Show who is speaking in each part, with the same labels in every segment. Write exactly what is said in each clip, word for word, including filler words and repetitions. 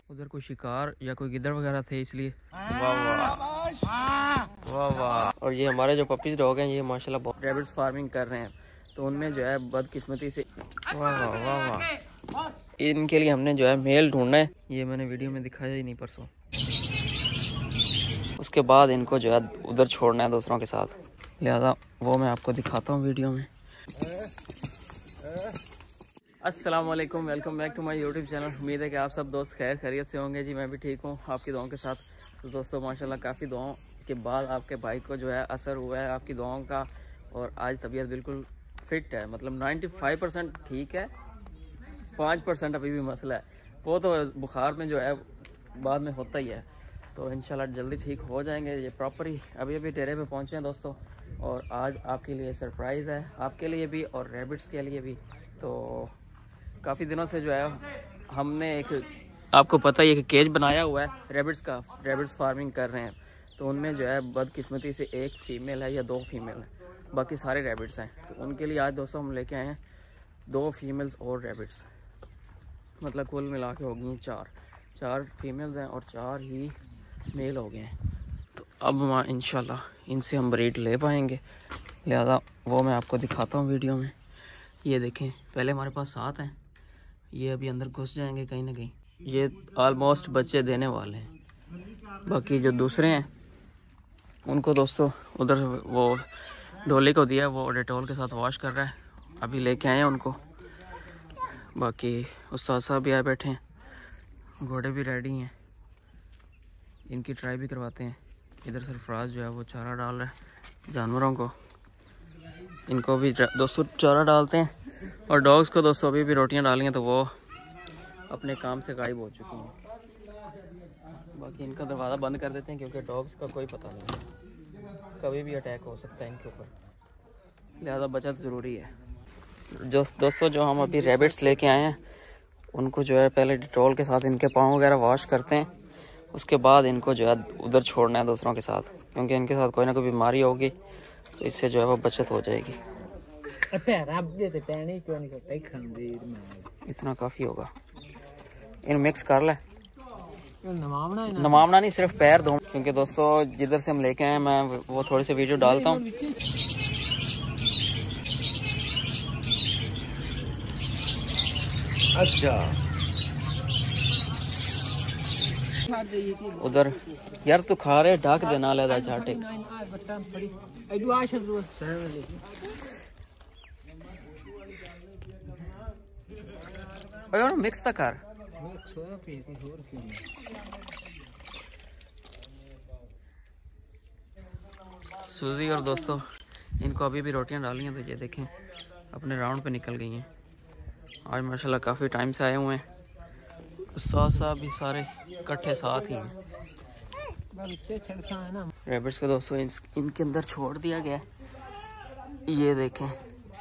Speaker 1: उधर कोई शिकार या कोई गिद्दड़ वगैरह थे इसलिए। वाह वाह वाह वाह। और ये हमारे जो पपीज डॉग हैं ये माशाल्लाह बहुत रैबिट्स फार्मिंग कर रहे हैं, तो उनमें जो है बदकिस्मती से वाह वाह वाह वाह, इनके लिए हमने जो है मेल ढूंढना है। ये मैंने वीडियो में दिखाया ही नहीं परसों। उसके बाद इनको जो है उधर छोड़ना है दूसरों के साथ, लिहाजा वो मैं आपको दिखाता हूँ वीडियो में। अस्सलाम वालेकुम, welcome back to my YouTube channel. उम्मीद है कि आप सब दोस्त खैर खैरियत से होंगे। जी मैं भी ठीक हूँ आपकी दुआओं के साथ। तो दोस्तों माशाल्लाह काफ़ी दुआओं के बाद आपके भाई को जो है असर हुआ है आपकी दुआओं का, और आज तबीयत बिल्कुल फिट है। मतलब पचानवे परसेंट ठीक है, पाँच परसेंट अभी भी मसला है। वो तो बुखार में जो है बाद में होता ही है, तो इंशाल्लाह जल्दी ठीक हो जाएंगे। ये प्रॉपर ही अभी अभी डेरे पे पहुँचे हैं दोस्तों, और आज आपके लिए सरप्राइज़ है, आपके लिए भी और रैबिट्स के लिए भी। तो काफ़ी दिनों से जो है हमने एक, आपको पता ही है कि केज बनाया हुआ है रैबिट्स का, रैबिट्स फार्मिंग कर रहे हैं। तो उनमें जो है बदकिस्मती से एक फ़ीमेल है या दो फीमेल है, बाकी सारे रैबिट्स हैं। तो उनके लिए आज दोस्तों हम लेके आए हैं दो फीमेल्स और रैबिट्स, मतलब कुल मिला के हो गई चार चार फीमेल्स हैं और चार ही मेल हो गए हैं। तो अब हम इंशाल्लाह इनसे हम ब्रीड ले पाएंगे, लिहाजा वो मैं आपको दिखाता हूँ वीडियो में। ये देखें, पहले हमारे पास सात हैं, ये अभी अंदर घुस जाएंगे कहीं ना कहीं। ये ऑलमोस्ट बच्चे देने वाले हैं। बाकी जो दूसरे हैं उनको दोस्तों उधर वो ढोली को दिया, वो डेटॉल के साथ वॉश कर रहा है, अभी लेके आए हैं उनको। बाकी उस्ताद साहब भी आए बैठे हैं, घोड़े भी रेडी हैं, इनकी ट्राई भी करवाते हैं। इधर सरफराज जो है वो चारा डाल रहा है जानवरों को, इनको भी दोस्तों चारा डालते हैं। और डॉग्स को दोस्तों अभी भी रोटियां डाली हैं, तो वो अपने काम से गायब हो चुकी हैं। बाकी इनका दरवाज़ा बंद कर देते हैं, क्योंकि डॉग्स का कोई पता नहीं, कभी भी अटैक हो सकता है इनके ऊपर, लिहाजा बचत ज़रूरी है। जो दोस्तों जो हम अभी रैबिट्स लेके आए हैं उनको जो है पहले डिटॉल के साथ इनके पाँव वगैरह वॉश करते हैं, उसके बाद इनको जो है उधर छोड़ना है दूसरों के साथ, क्योंकि इनके साथ कोई ना कोई बीमारी होगी, तो इससे जो है वो बचत हो जाएगी। इतना काफ़ी होगा, इन मिक्स कर ले। नमावना नहीं, सिर्फ पैर दो, क्योंकि दोस्तों जिधर से हम लेके आए मैं वो थोड़ी सी वीडियो डालता हूँ। अच्छा उधर यार तू खा रहे ढक देना लेदा चाटे। मिक्स तो कर। सूजी और दोस्तों इनको अभी भी रोटियां डाली हैं, तो ये देखें अपने राउंड पे निकल गई हैं। आज माशाल्लाह काफ़ी टाइम से आए हुए हैं, उस्ताद साहब भी सारे इकट्ठे साथ ही हैं। रैबिट्स को दोस्तों इन, इनके अंदर छोड़ दिया गया, ये देखें।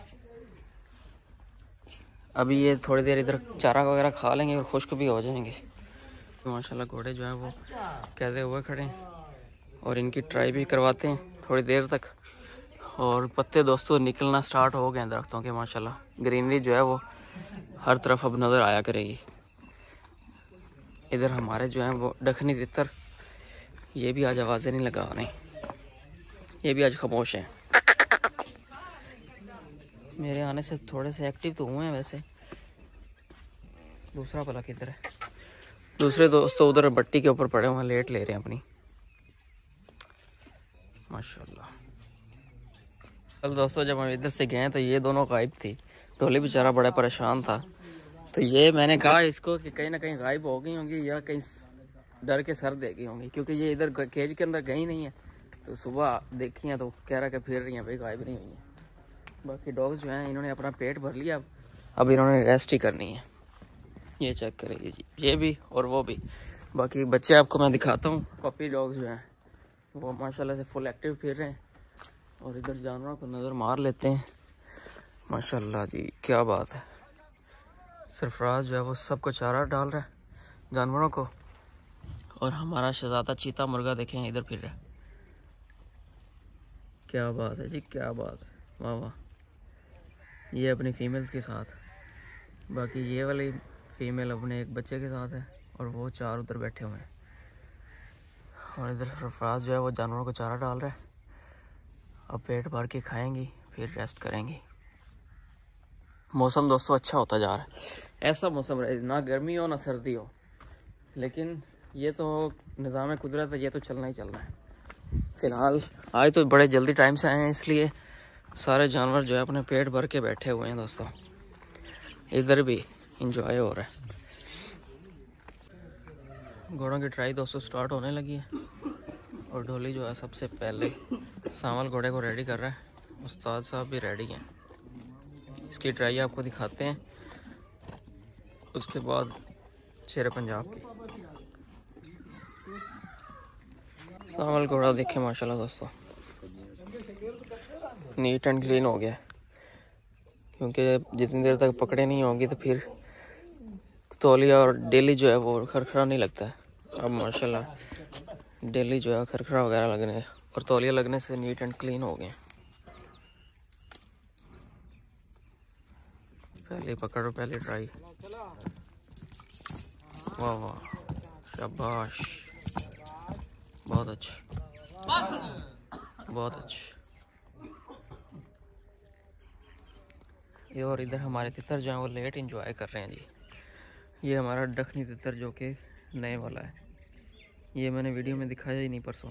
Speaker 1: अभी ये थोड़ी देर इधर चारा वगैरह खा लेंगे और खुश्क भी हो जाएंगे। तो माशाल्लाह घोड़े जो हैं वो कैसे हुए खड़े हैं, और इनकी ट्राई भी करवाते हैं थोड़ी देर तक। और पत्ते दोस्तों निकलना स्टार्ट हो गए हैं दरख्तों के, माशाल्लाह ग्रीनरी जो है वो हर तरफ अब नज़र आया करेगी। इधर हमारे जो हैं वो दखनी तितर, ये भी आज आवाज़ें नहीं लगा रहे, ये भी आज खामोश हैं। मेरे आने से थोड़े से एक्टिव तो हुए हैं वैसे। दूसरा भला किधर है? दूसरे दोस्तों उधर बट्टी के ऊपर पड़े हुए हैं, लेट ले रहे हैं अपनी, माशाल्लाह। कल दोस्तों जब हम इधर से गए तो ये दोनों गायब थी, ढोली बेचारा बड़ा परेशान था। तो ये मैंने कहा इसको कि कहीं ना कहीं गायब हो गई होंगी या कहीं डर के सर दे गई होंगी, क्योंकि ये इधर केज के अंदर गई नहीं है। तो सुबह देखी हैं तो कह रहा कि फिर रही हैं भाई, गायब नहीं हुई हैं। बाकी डॉग्स जो हैं इन्होंने अपना पेट भर लिया, अब इन्होंने रेस्ट ही करनी है। ये चेक करेंगे जी, ये भी और वो भी। बाकी बच्चे आपको मैं दिखाता हूँ, पपी डॉग्स जो हैं वो माशाल्लाह से फुल एक्टिव फिर रहे हैं, और इधर जानवरों को नज़र मार लेते हैं। माशाल्लाह जी क्या बात है। सरफराज जो है वो सबको चारा डाल रहा है जानवरों को, और हमारा शहजादा चीता मुर्गा देखें इधर फिर रहा है। क्या बात है जी, क्या बात है, वाह वाह। ये अपनी फीमेल्स के साथ, बाकी ये वाली फीमेल अपने एक बच्चे के साथ है, और वो चार उधर बैठे हुए हैं। और इधर सरफराज जो है वो जानवरों को चारा डाल रहा है। अब पेट भर के खाएंगी फिर रेस्ट करेंगी। मौसम दोस्तों अच्छा होता जा रहा है, ऐसा मौसम रहे, ना गर्मी हो ना सर्दी हो, लेकिन ये तो निज़ाम कुदरत है, ये तो चलना ही चलना है। फ़िलहाल आज तो बड़े जल्दी टाइम से आए हैं, इसलिए सारे जानवर जो है अपने पेट भर के बैठे हुए हैं दोस्तों। इधर भी इंजॉय हो रहा है। घोड़ों की ट्राई दोस्तों स्टार्ट होने लगी है और ढोली जो है सबसे पहले सावल घोड़े को रेडी कर रहा है। उस्ताद साहब भी रेडी हैं। इसकी ट्राई आपको दिखाते हैं, उसके बाद शेर पंजाब की। सावल घोड़ा देखे माशाल्लाह दोस्तों, नीट एंड क्लीन हो गया, क्योंकि जितनी देर तक पकड़े नहीं होंगी तो फिर तौलिया और डेली जो है वो खरखरा नहीं लगता है। अब माशाल्लाह डेली जो है खरखरा वगैरह लगने और तौलिया लगने से नीट एंड क्लीन हो गए। पहले पकड़ो, पहले ट्राई। वाह वाह, शाबाश, बहुत अच्छी, बहुत अच्छी। ये और इधर हमारे तितर जो है वो लेट इंजॉय कर रहे हैं जी। ये हमारा दखनी तितर जो कि नए वाला है, ये मैंने वीडियो में दिखाया ही नहीं परसों।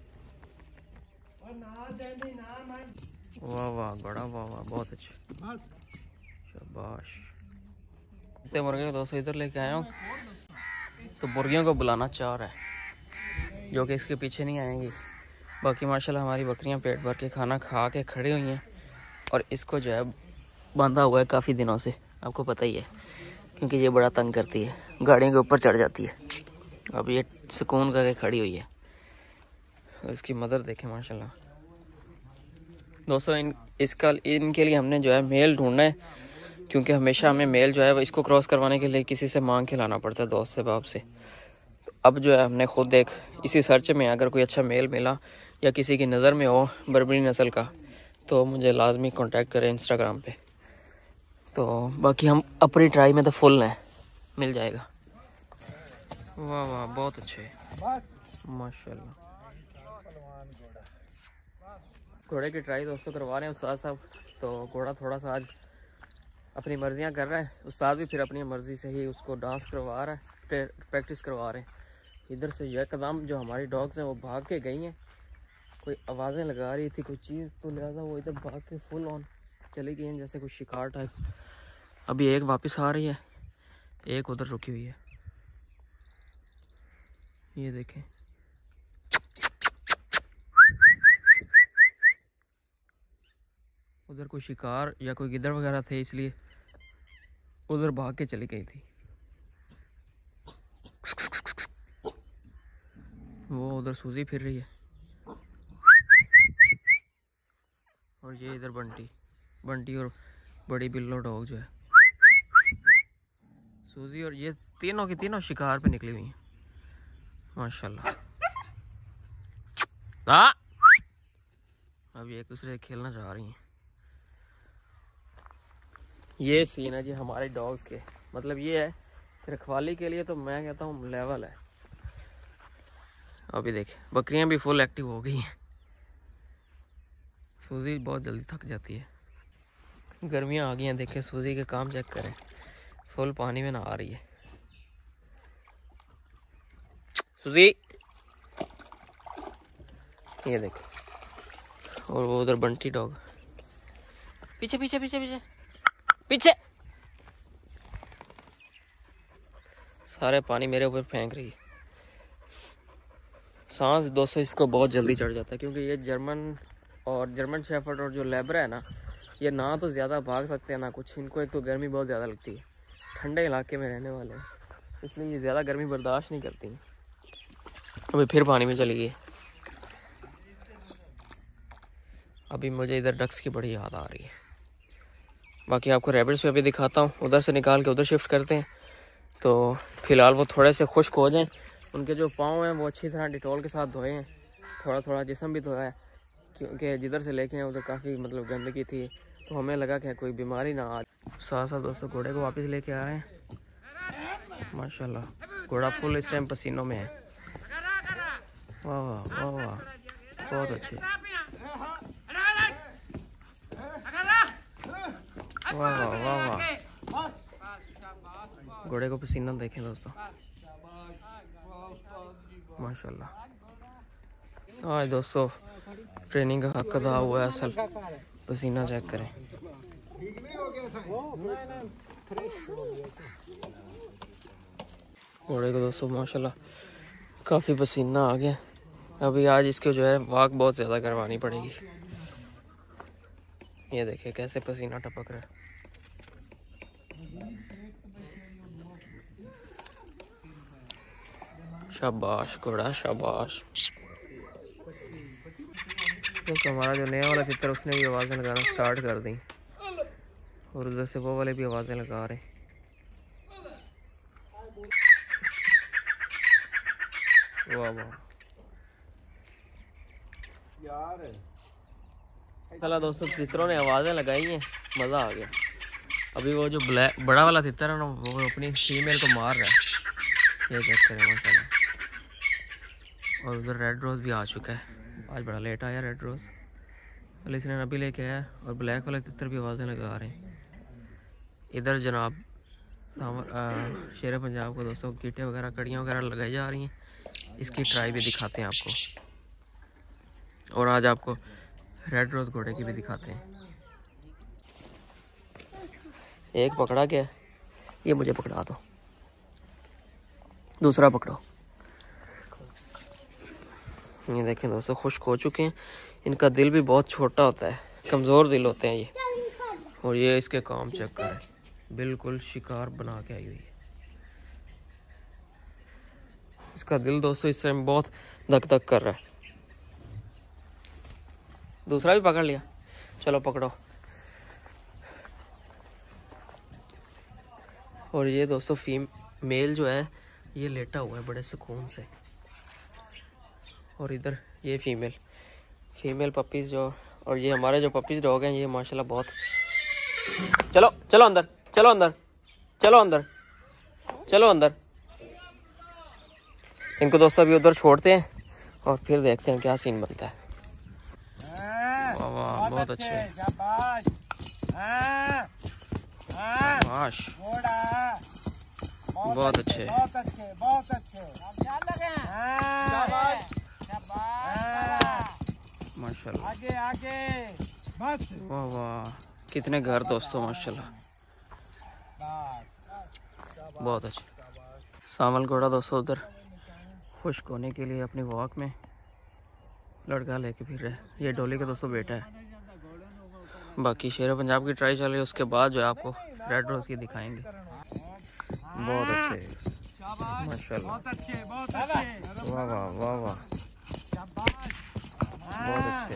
Speaker 1: वाह वाह बड़ा, वाह वाह बहुत अच्छा, शाबाश। इतने मुर्गे को दोस्तों इधर लेके आया हूँ, तो मुर्गियों को बुलाना चाह रहा है, जो कि इसके पीछे नहीं आएंगी। बाकी माशाल्लाह हमारी बकरियां पेट भर के खाना खा के खड़ी हुई हैं और इसको जो है बांधा हुआ है काफ़ी दिनों से, आपको पता ही है, क्योंकि ये बड़ा तंग करती है, गाड़ियों के ऊपर चढ़ जाती है। अब ये सुकून करके खड़ी हुई है। इसकी मदर देखें माशाल्लाह दोस्तों। इन इसका इनके लिए हमने जो है मेल ढूंढना है, क्योंकि हमेशा हमें मेल जो है वो इसको क्रॉस करवाने के लिए किसी से मांग के लाना पड़ता है, दोस्त से बाप से। अब जो है हमने खुद देख इसी सर्च में अगर कोई अच्छा मेल मिला या किसी की नज़र में हो बर्बरी नस्ल का, तो मुझे लाजमी कांटेक्ट करें इंस्टाग्राम पे। तो बाकी हम अपनी ट्राई में तो फुल हैं, मिल जाएगा। वाह वाह बहुत अच्छे माशाल्लाह। घोड़े की ट्राई दोस्तों करवा रहे हैं उस्ताद साहब। तो घोड़ा थोड़ा सा आज अपनी मर्जियां कर रहा है, उस्ताद भी फिर अपनी मर्ज़ी से ही उसको डांस करवा रहा है, प्रैक्टिस करवा रहे हैं। इधर से यकदम जो हमारी डॉग्स हैं वो भाग के गई हैं, कोई आवाज़ें लगा रही थी कोई चीज़, तो लिहाजा वो इधर भाग के फुल ऑन चली गई हैं, जैसे कुछ शिकार टाइप। अभी एक वापस आ रही है, एक उधर रुकी हुई है, ये देखें। उधर कोई शिकार या कोई गिद्दड़ वगैरह थे, इसलिए उधर भाग के चली गई थी। वो उधर सूजी फिर रही है और ये इधर बंटी बंटी और बड़ी बिल्लो डॉग जो है सूजी, और ये तीनों की तीनों शिकार पे निकली हुई हैं माशाल्लाह। अब ये एक दूसरे से खेलना चाह रही हैं। ये सीन है जी हमारे डॉग्स के, मतलब ये है रखवाली के लिए तो मैं कहता हूँ लेवल है। अभी देखे बकरियां भी फुल एक्टिव हो गई हैं। सूजी बहुत जल्दी थक जाती है, गर्मियां आ गई हैं, देखे सूजी के काम चेक करें, फुल पानी में नहा रही है सूजी, ये देखे। और वो उधर बंटी डॉग पीछे पीछे पीछे पीछे पीछे, सारे पानी मेरे ऊपर फेंक रही है। सांस दोस्तों इसको बहुत जल्दी चढ़ जाता है, क्योंकि ये जर्मन और जर्मन शेफर्ड और जो लेब्रा है ना, ये ना तो ज़्यादा भाग सकते हैं ना कुछ। इनको एक तो गर्मी बहुत ज़्यादा लगती है, ठंडे इलाके में रहने वाले हैं, इसलिए ये ज़्यादा गर्मी बर्दाश्त नहीं करती। अभी फिर पानी में चली गई। अभी मुझे इधर डक्स की बड़ी याद आ रही है। बाकी आपको रैबिट्स पे अभी दिखाता हूँ, उधर से निकाल के उधर शिफ्ट करते हैं। तो फ़िलहाल वो थोड़े से खुश्क हो जाएं, उनके जो पाँव हैं वो अच्छी तरह डिटॉल के साथ धोए हैं, थोड़ा थोड़ा जिस्म भी धोया है, क्योंकि जिधर से लेके हैं उधर काफ़ी मतलब गंदगी थी, तो हमें लगा कि कोई बीमारी ना आ। साथ साथ दोस्तों घोड़े को वापस लेके आए हैं माशाल्लाह। घोड़ा फुल इस टाइम पसीनों में है। वाह वाह वाह वाह, बहुत अच्छे। वाह वाह वाह वाह, घोड़े को पसीना देखें दोस्तों, माशाल्लाह। आज दोस्तों ट्रेनिंग का हक अदा हुआ है असल। पसीना चेक करें। घोड़े को दोस्तों माशाल्लाह काफ़ी पसीना आ गया। अभी आज इसको जो है वॉक बहुत ज़्यादा करवानी पड़ेगी। ये देखिए कैसे पसीना टपक रहा है। शाबाश घोड़ा शाबाश। दोस्तों हमारा जो नया वाला चित्र उसने भी आवाज़ें लगाना स्टार्ट कर दी और उधर से वो वाले भी आवाज़ें लगा रहे। वाह वाह यार, चला दोस्तों चित्रों ने आवाज़ें लगाई हैं, मज़ा आ गया। अभी वो जो ब्लैक बड़ा वाला चित्र है ना, वो अपनी फीमेल को मार रहा है। ये चेक करें माशाल्लाह। और उधर रेड रोज़ भी आ चुका है। आज बड़ा लेट आया रेड रोज़, अली इसने अभी लेके आया। और ब्लैक वाले तितर भी आवाज़ें लगा रहे हैं। इधर जनाब शेर पंजाब को दोस्तों कीटे वगैरह कड़ियाँ वगैरह लगाई जा रही हैं। इसकी ट्राई भी दिखाते हैं आपको, और आज आपको रेड रोज़ घोड़े की भी दिखाते हैं। एक पकड़ा गया, ये मुझे पकड़ा दो, दूसरा पकड़ो। ये देखें दोस्तों खुश्क हो चुके हैं। इनका दिल भी बहुत छोटा होता है, कमज़ोर दिल होते हैं ये। और ये इसके काम चेक करें, बिल्कुल शिकार बना के आई हुई है। इसका दिल दोस्तों इस टाइम बहुत धक धक कर रहा है। दूसरा भी पकड़ लिया, चलो पकड़ो। और ये दोस्तों फीम मेल जो है ये लेटा हुआ है बड़े सुकून से। और इधर ये फीमेल फीमेल पपीज़ जो, और ये हमारे जो पपीज़ डॉग हैं ये माशाल्लाह बहुत। चलो चलो अंदर, चलो अंदर, चलो अंदर, चलो अंदर। इनको दोस्तों अभी उधर छोड़ते हैं और फिर देखते हैं क्या सीन बनता है। वाह वाह बहुत अच्छे, शाबाश बहुत अच्छे बहुत अच्छे बहुत अच्छे माशाल्लाह। आगे आगे बस। वाह वाह कितने घर दोस्तों माशाल्लाह, बहुत अच्छे। सामल घोड़ा दोस्तों उधर खुश्क होने के लिए अपनी वॉक में लड़का लेके फिर रहे। ये डोली का दोस्तों बेटा है। बाकी शेर पंजाब की ट्राई चल रही है, उसके बाद जो है आपको रेड रोज़ की दिखाएंगे। बहुत अच्छे माशाल्लाह, वाह वाह वाह वाह बहुत अच्छे।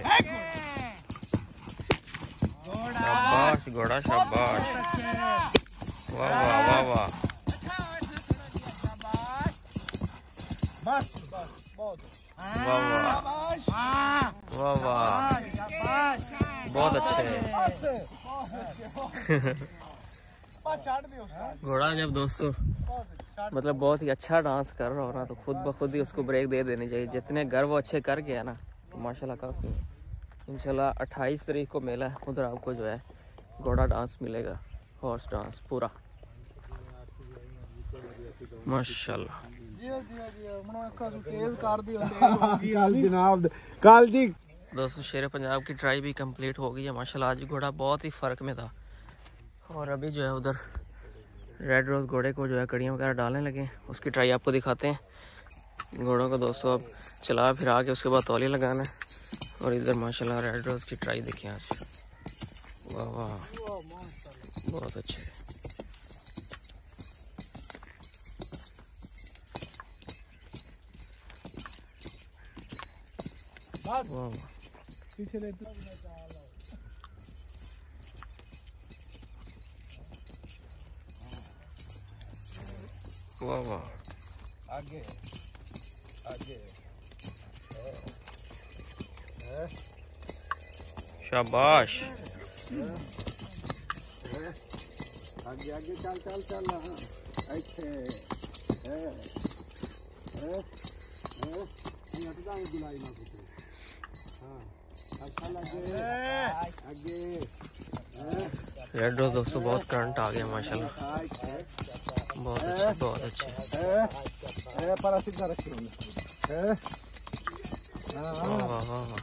Speaker 1: शाबाश घोड़ा शाबाश, वाह वाह वाह वाह वाह वाह वाह वाह बहुत अच्छे। घोड़ा जब दोस्तों मतलब बहुत ही अच्छा डांस कर रहा हो ना, तो खुद ब खुद ही उसको ब्रेक दे देनी चाहिए। जितने घर वो अच्छे कर गया ना, तो माशाल्लाह काफ़ी। इंशाल्लाह अट्ठाईस तारीख को मेला है, उधर आपको जो है घोड़ा डांस मिलेगा, हॉर्स डांस पूरा माशाल्लाह। दोस्तों शेर पंजाब की ट्राई भी कंप्लीट हो गई है माशाल्लाह। आज घोड़ा बहुत ही फ़र्क में था। और अभी जो है उधर रेड रोज़ घोड़े को जो है कड़ियाँ वगैरह डालने लगे, उसकी ट्राई आपको दिखाते हैं। घोड़ों को दोस्तों अब चला फिर आके उसके बाद तौलिया लगाना है। और इधर माशाल्लाह रेड रोज़ की ट्राई देखिए आज, वाह वाह बहुत अच्छे। वाह वाह पीछे ले वाह वाह आगे आगे शाबाश आगे आगे चल चल चल अच्छे रेड रोज दोस्तों बहुत करंट आ गया माशाल्लाह, बहुत अच्छे बहुत अच्छे। वाह वाह वाह वाह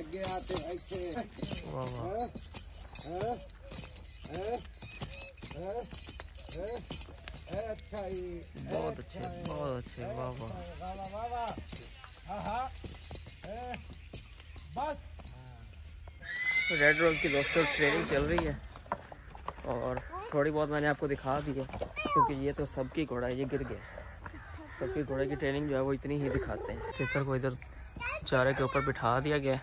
Speaker 1: बहुत अच्छे बहुत अच्छे वाह वाह। रेड रोज की दोस्तों ट्रेनिंग चल रही है और थोड़ी बहुत मैंने आपको दिखा दी है, क्योंकि ये तो सबकी घोड़ा है, ये गिर गया। सबकी घोड़े की ट्रेनिंग जो है वो इतनी ही दिखाते हैं। केसर को इधर चारे के ऊपर बिठा दिया गया है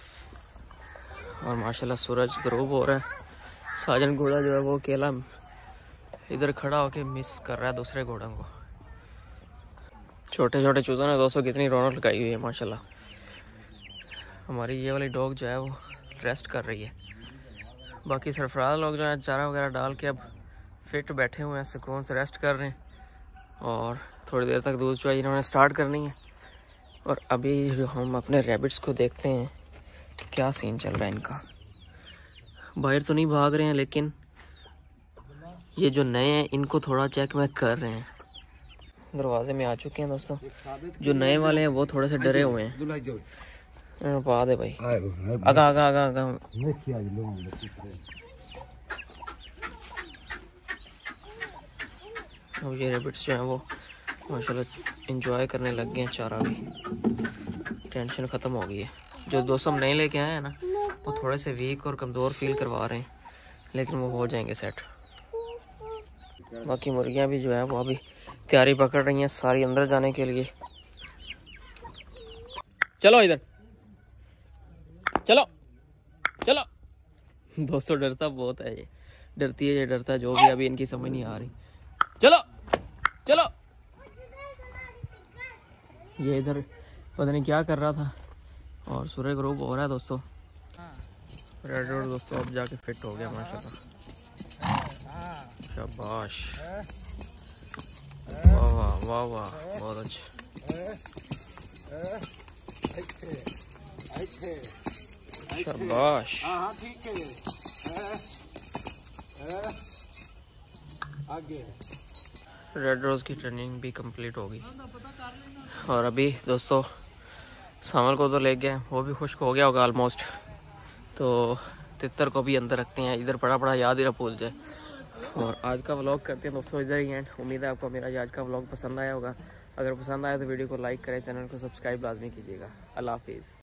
Speaker 1: और माशाल्लाह सूरज ग्रूब हो रहा है। साजन घोड़ा जो है वो अकेला इधर खड़ा होके मिस कर रहा है दूसरे घोड़ों को। छोटे छोटे चूज़ों ने दोस्तों कितनी रौनक लगाई हुई है माशाल्लाह। हमारी ये वाली डॉग जो है वो रेस्ट कर रही है, बाकी सरफराज लोग जो है चारा वगैरह डाल के अब फिट बैठे हुए हैं, सुकून से रेस्ट कर रहे हैं और थोड़ी देर तक दूध चुवाई इन्होंने स्टार्ट करनी है। और अभी हम अपने रैबिट्स को देखते हैं क्या सीन चल रहा है इनका। बाहर तो नहीं भाग रहे हैं, लेकिन ये जो नए हैं इनको थोड़ा चेक में कर रहे हैं। दरवाजे में आ चुके हैं दोस्तों। जो नए वाले हैं वो थोड़े से डरे हुए हैं। पा दे भाई, आगा आगा आगा आगा। अब ये रैबिट्स जो हैं वो माशाल्लाह एंजॉय करने लग गए हैं चारा भी। टेंशन ख़त्म हो गई है। जो दोस्तों हम नहीं लेके आए हैं ना, वो थोड़े से वीक और कमज़ोर फील करवा रहे हैं, लेकिन वो हो जाएंगे सेट। बाकी मुर्गियाँ भी जो है वो अभी तैयारी पकड़ रही हैं सारी अंदर जाने के लिए। चलो इधर चलो चलो। दोस्तों डरता बहुत है ये, डरती है ये डरता है जो भी, अभी इनकी समझ नहीं आ रही। चलो चलो। ये इधर पता नहीं क्या कर रहा था और सूर्य ग्रूब हो रहा है दोस्तों। रेड रोड दोस्तों अब जाके फिट हो गया माशाल्लाह। शाबाश, वाह वाह वाह वाह, बहुत अच्छा। शाबाश, रेड रोज की ट्रेनिंग भी कंप्लीट होगी और अभी दोस्तों सामल को तो ले गए, वो भी खुश्क हो गया होगा ऑलमोस्ट। तो तितर को भी अंदर रखते हैं, इधर पड़ा पड़ा याद ही ना भूल जाए। और आज का व्लॉग करते हैं दोस्तों इधर ही एंड। उम्मीद है आपको मेरा आज का व्लॉग पसंद आया होगा। अगर पसंद आया तो वीडियो को लाइक करें, चैनल को सब्सक्राइब लाजमी कीजिएगा। अल्लाह हाफिज़।